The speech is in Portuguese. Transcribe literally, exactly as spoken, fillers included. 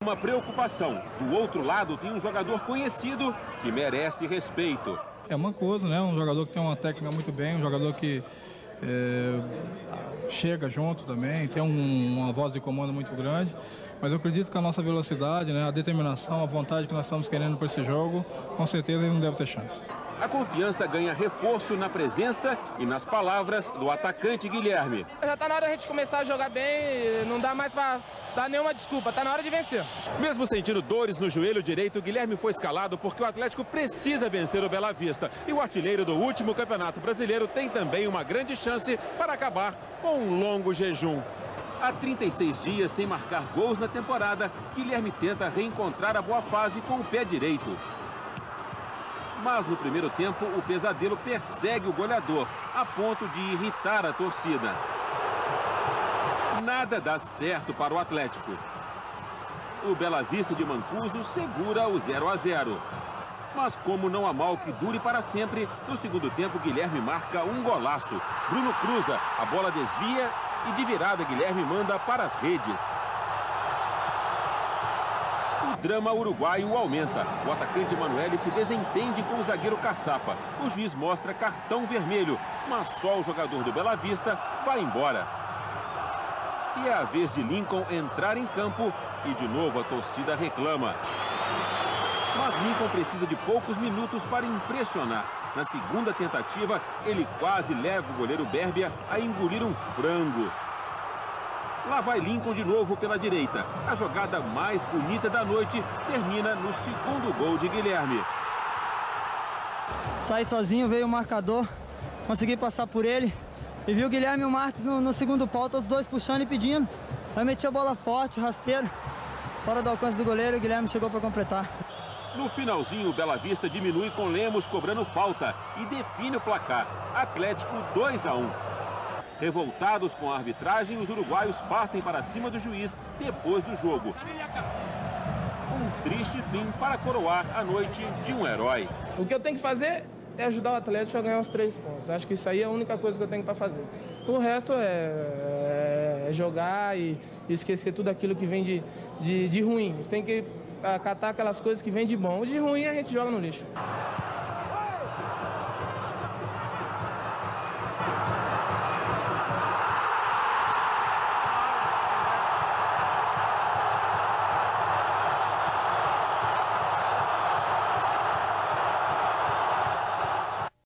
Uma preocupação. Do outro lado tem um jogador conhecido que merece respeito. É Mancuso, né? Um jogador que tem uma técnica muito bem, um jogador que é, chega junto também, tem um, uma voz de comando muito grande. Mas eu acredito que a nossa velocidade, né, a determinação, a vontade que nós estamos querendo para esse jogo, com certeza ele não deve ter chance. A confiança ganha reforço na presença e nas palavras do atacante Guilherme. Já está na hora da gente começar a jogar bem, não dá mais para dar nenhuma desculpa, está na hora de vencer. Mesmo sentindo dores no joelho direito, Guilherme foi escalado porque o Atlético precisa vencer o Bela Vista. E o artilheiro do último Campeonato Brasileiro tem também uma grande chance para acabar com um longo jejum. Há trinta e seis dias sem marcar gols na temporada, Guilherme tenta reencontrar a boa fase com o pé direito. Mas no primeiro tempo, o pesadelo persegue o goleador, a ponto de irritar a torcida. Nada dá certo para o Atlético. O Bela Vista de Mancuso segura o zero a zero. Mas como não há mal que dure para sempre, no segundo tempo Guilherme marca um golaço. Bruno cruza, a bola desvia e de virada Guilherme manda para as redes. O drama uruguaio aumenta. O atacante Emanuele se desentende com o zagueiro Caçapa. O juiz mostra cartão vermelho, mas só o jogador do Bela Vista vai embora. E é a vez de Lincoln entrar em campo e de novo a torcida reclama. Mas Lincoln precisa de poucos minutos para impressionar. Na segunda tentativa, ele quase leva o goleiro Bérbia a engolir um frango. Lá vai Lincoln de novo pela direita. A jogada mais bonita da noite termina no segundo gol de Guilherme. Saí sozinho, veio o marcador, consegui passar por ele. E vi o Guilherme e o Marques no, no segundo pau, os dois puxando e pedindo. Aí meti a bola forte, rasteiro, fora do alcance do goleiro, e o Guilherme chegou para completar. No finalzinho, o Bela Vista diminui com Lemos cobrando falta e define o placar. Atlético dois a um. Revoltados com a arbitragem, os uruguaios partem para cima do juiz depois do jogo. Um triste fim para coroar a noite de um herói. O que eu tenho que fazer é ajudar o Atlético a ganhar os três pontos. Acho que isso aí é a única coisa que eu tenho para fazer. O resto é, é jogar e esquecer tudo aquilo que vem de, de, de ruim. Tem que acatar aquelas coisas que vêm de bom. O de ruim a gente joga no lixo.